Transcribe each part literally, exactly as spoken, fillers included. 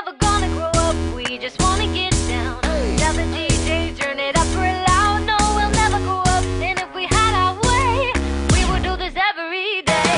never gonna grow up, we just wanna get down. Tell the D J, turn it up real loud. No, we'll never grow up, and if we had our way, we would do this every day.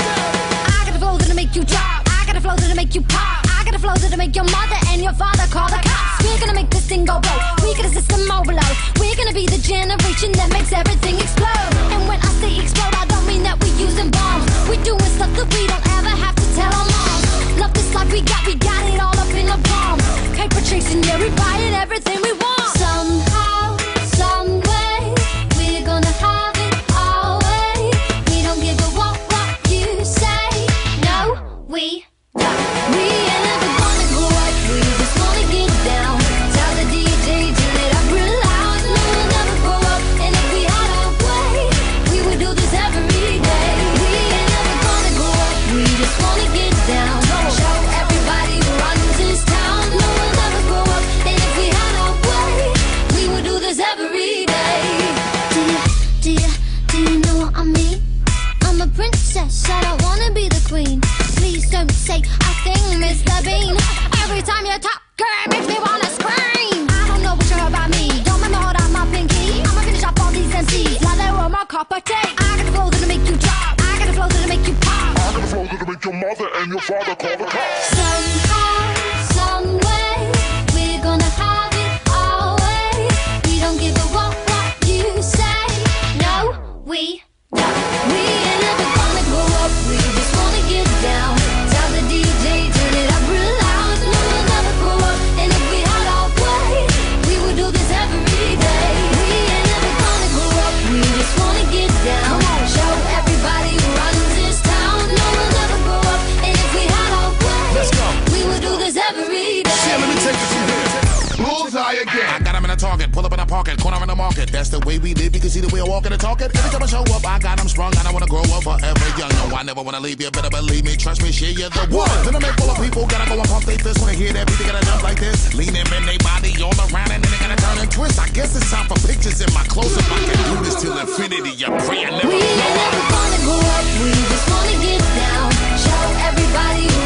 I got a flow that'll make you drop, I got a flow that'll make you pop, I got a flow that'll make your mother and your father call the cops. We're gonna make this thing go broke, we got a system overload. We're gonna be the generation that makes everything explode. And when I say explode, I don't mean that we're using bombs. We're doing stuff that we don't ever have to tell our moms. Love this life we got, we got it all up in the palm. Paper chasing, yeah, we buying everything we want. Somehow, some way, we're gonna have it our way. We don't give a what what you say. No, we don't. We ain't never gonna grow up, we just wanna get down. Tell the D J, turn it up real loud. No, we'll never grow up, and if we had our way, we would do this every day. We ain't never gonna grow up, we just wanna get down. Show everybody who runs this town. No, we'll never grow up, and if we had our way, we would do this every day. Do you, do you, do you know what I mean? I'm a princess, I don't wanna be the queen. Please don't say I think, Mister Bean. Every time you talk, girl, it makes me wanna scream. I don't know what you heard about me, don't make me hold out my pinky. I'ma finish off all these M Cs, now they want my cup of tea. I got a flow that'll make you drop, I got a flow that'll make you pop. I got a flow that'll make your mother and your father call the cops. Somehow, some way, we're gonna have it our way. We don't give a what what you say. No, we don't. We ain't never gonna grow up, we just wanna get down. Tell the D J, turn it up real loud. No, we'll never grow up, and if we had our way, we would do this every day. We ain't never gonna grow up, we just wanna get down. Show everybody who runs this town. No, we'll never grow up, and if we had our way, Let's go. we would do this every day. Shit, let me take this from here. Bullseye again. I got him in a target, pull up in a pocket, corner in the market. That's the way we live, you can see the way I walk and talk it. Every time I show up, I got him sprung, and I wanna grow up forever young. No, I never wanna leave you, better believe me, trust me, shit, you're the one. Then I make full of people, gotta go and pump they fist. Wanna hear that beat, they gotta jump like this. Lean them in they body all around, and then they gotta turn and twist. I guess it's time for pictures in my close-up. I can do this till infinity, I pray I never We ain't never gonna grow up, we just wanna get down. Show everybody who